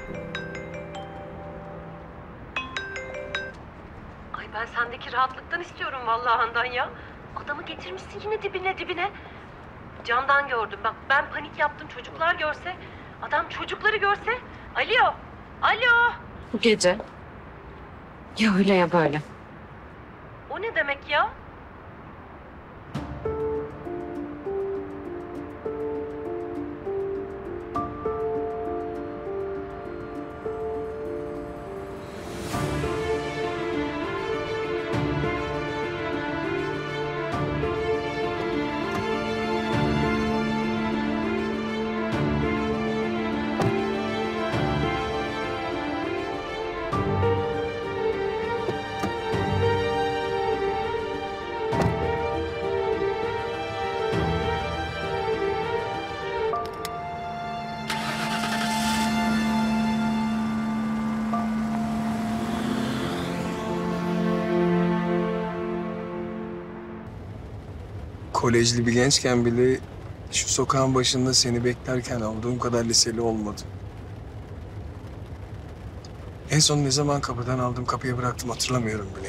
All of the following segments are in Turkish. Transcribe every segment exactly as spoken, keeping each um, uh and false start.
Ay ben sendeki rahatlıktan istiyorum vallahi Handan ya. Adamı getirmişsin yine dibine dibine. Camdan gördüm bak, ben panik yaptım, çocuklar görse. Adam çocukları görse. Alo, alo. Bu gece ya öyle ya böyle. O ne demek ya? Kolejli bir gençken bile şu sokağın başında seni beklerken olduğum kadar liseli olmadı. En son ne zaman kapıdan aldım, kapıya bıraktım hatırlamıyorum bile.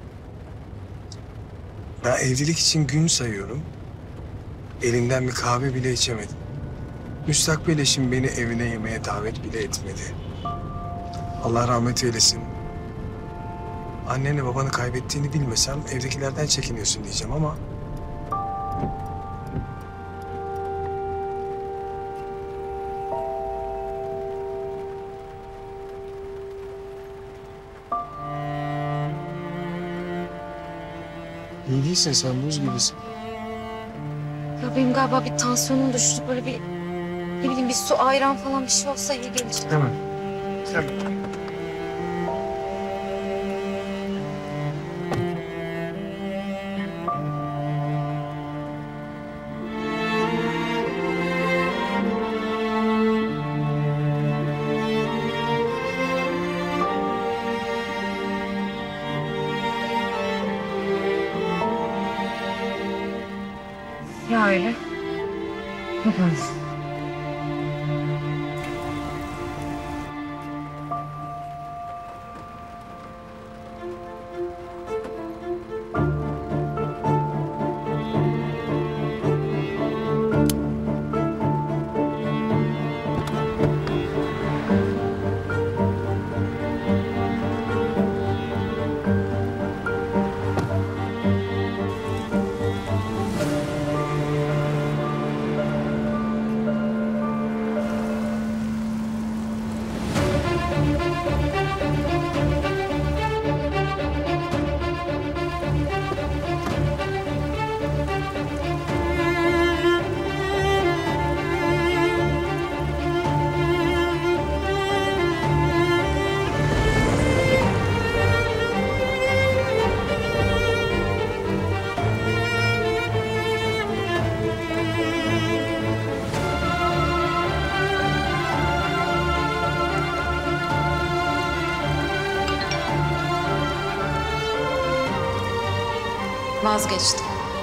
Ben evlilik için gün sayıyorum. Elinden bir kahve bile içemedim. Müstakbel eşim beni evine yemeğe davet bile etmedi. Allah rahmet eylesin. Annenle babanı kaybettiğini bilmesem evdekilerden çekiniyorsun diyeceğim ama... İyi değilsin sen, buz gibisin. Ya benim galiba bir tansiyonum düştü. Böyle bir ne bileyim bir su ayran falan bir şey olsa iyi gelecek. Hemen. Hemen. Ya öyle. Hı hı. Vazgeçtim.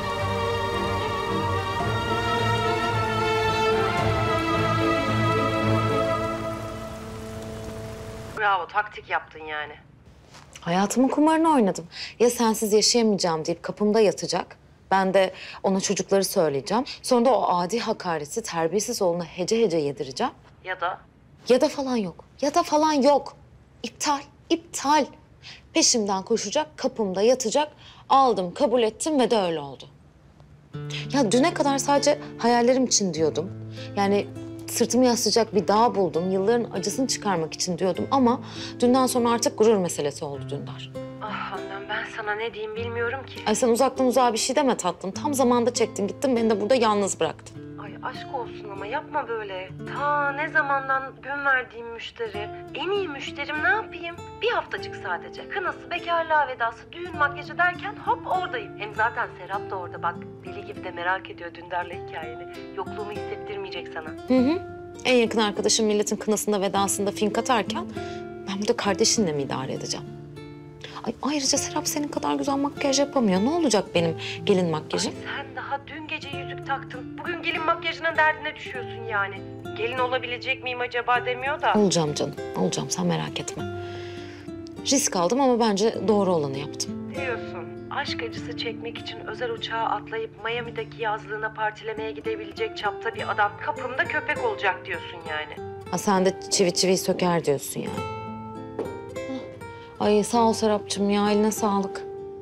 Bravo, taktik yaptın yani. Hayatımın kumarını oynadım. Ya sensiz yaşayamayacağım deyip kapımda yatacak. Ben de ona çocukları söyleyeceğim. Sonra da o adi hakareti terbiyesiz oğluna hece hece yedireceğim. Ya da? Ya da falan yok. Ya da falan yok. İptal, iptal. Peşimden koşacak, kapımda yatacak. Aldım, kabul ettim ve de öyle oldu. Ya düne kadar sadece hayallerim için diyordum. Yani sırtımı yaslayacak bir dağ buldum. Yılların acısını çıkarmak için diyordum ama dünden sonra artık gurur meselesi oldu Dündar. Ah Handan, ben sana ne diyeyim bilmiyorum ki. Ay sen uzaktan uzağa bir şey deme tatlım. Tam zamanda çektin gittin, beni de burada yalnız bıraktın. Ay aşk olsun ama yapma böyle. Ta ne zamandan gün verdiğim müşteri. En iyi müşterim, ne yapayım? Bir haftacık sadece. Kınası, bekarlığa vedası, düğün makyajı derken hop oradayım. Hem zaten Serap da orada bak. Deli gibi de merak ediyor Dündar'la hikayeni. Yokluğumu hissettirmeyecek sana. Hı hı. En yakın arkadaşım milletin kınasında vedasında fink atarken ben burada kardeşinle mi idare edeceğim? Ay ayrıca Serap senin kadar güzel makyaj yapamıyor. Ne olacak benim gelin makyajım? Ay sen daha dün gece yüzük kafayı taktın? Bugün gelin makyajının derdine düşüyorsun yani. Gelin olabilecek miyim acaba demiyor da. Olacağım canım, olacağım. Sen merak etme. Risk aldım ama bence doğru olanı yaptım. Diyorsun. Aşk acısı çekmek için özel uçağa atlayıp Miami'deki yazlığına partilemeye gidebilecek çapta bir adam kapımda köpek olacak diyorsun yani. Ha, sen de çivi çiviyi söker diyorsun yani. Hah. Ay sağ ol Serapcığım ya, eline sağlık.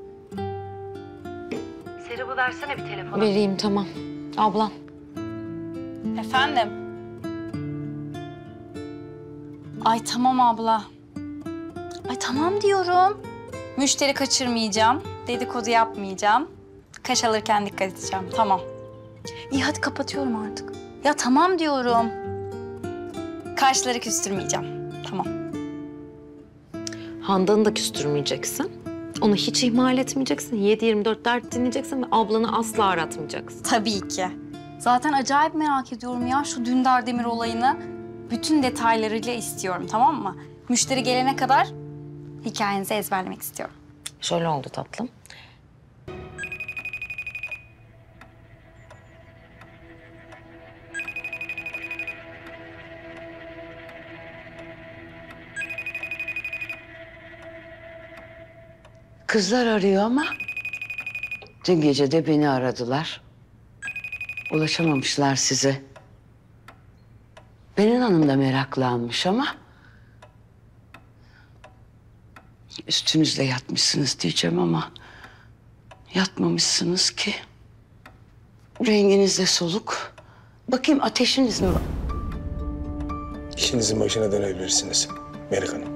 Serap'ı versene bir telefona. Vereyim, tamam. Ablan. Efendim? Ay tamam abla. Ay tamam diyorum. Müşteri kaçırmayacağım. Dedikodu yapmayacağım. Kaş alırken dikkat edeceğim. Tamam. İyi hadi kapatıyorum artık. Ya tamam diyorum. Kaşları küstürmeyeceğim. Tamam. Handan'ı da küstürmeyeceksin. Onu hiç ihmal etmeyeceksin. yedi yirmi dört dert dinleyeceksin ve ablanı asla aratmayacaksın. Tabii ki. Zaten acayip merak ediyorum ya şu Dündar Demir olayını. Bütün detaylarıyla istiyorum, tamam mı? Müşteri gelene kadar hikayenizi ezberlemek istiyorum. Şöyle oldu tatlım. Kızlar arıyor ama dün gece de beni aradılar. Ulaşamamışlar size. Berin Hanım da meraklanmış ama üstünüzle yatmışsınız diyeceğim ama yatmamışsınız ki. Renginiz de soluk. Bakayım ateşiniz mi var? İşinizin başına dönebilirsiniz Melek Hanım.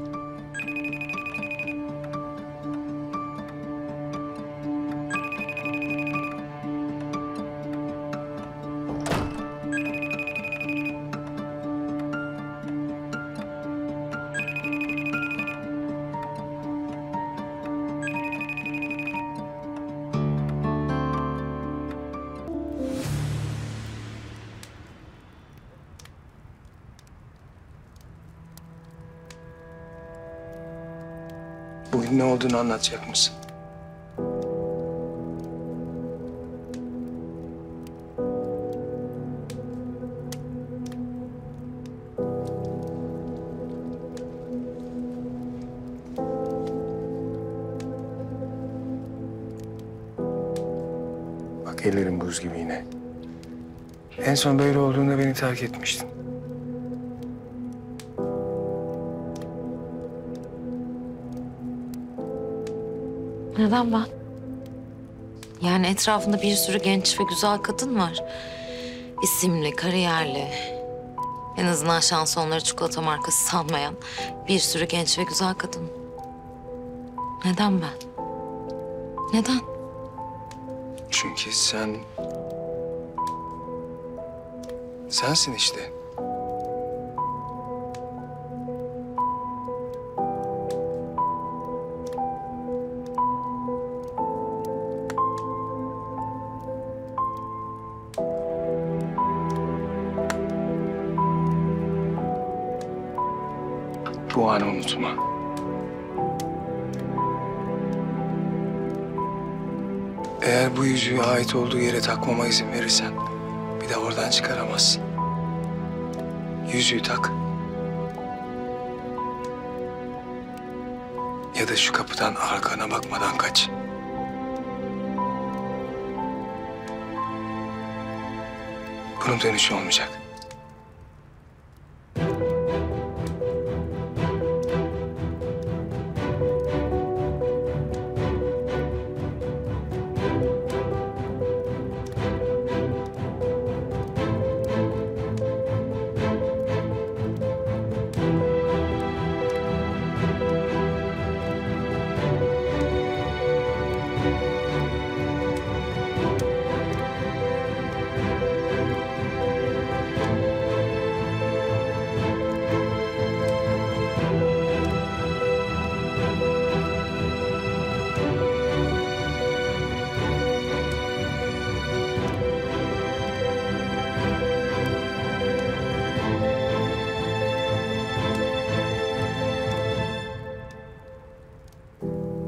Bugün ne olduğunu anlatacak mısın? Bak ellerim buz gibi yine. En son böyle olduğunda beni terk etmiştin. Neden ben? Yani etrafında bir sürü genç ve güzel kadın var. İsimli, kariyerli. En azından şansı onları çikolata markası sanmayan bir sürü genç ve güzel kadın. Neden ben? Neden? Çünkü sen... Sensin işte. Bu anı unutma. Eğer bu yüzüğü ait olduğu yere takmama izin verirsen bir de oradan çıkaramazsın. Yüzüğü tak. Ya da şu kapıdan arkana bakmadan kaç. Bunun dönüşü olmayacak.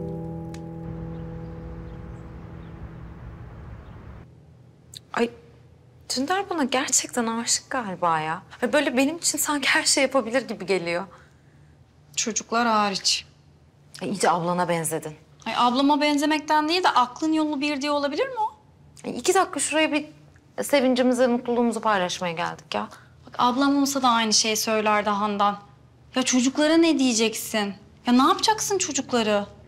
Ay Dündar bana gerçekten aşık galiba ya. Ve böyle benim için sanki her şey yapabilir gibi geliyor. Çocuklar hariç. Ay, iyice ablana benzedin. Ay ablama benzemekten değil de aklın yolu bir diye olabilir mi o? Ay, iki dakika şuraya bir sevincimizi, mutluluğumuzu paylaşmaya geldik ya. Bak ablam olsa da aynı şeyi söylerdi Handan. Ya çocuklara ne diyeceksin? Ya ne yapacaksın çocukları?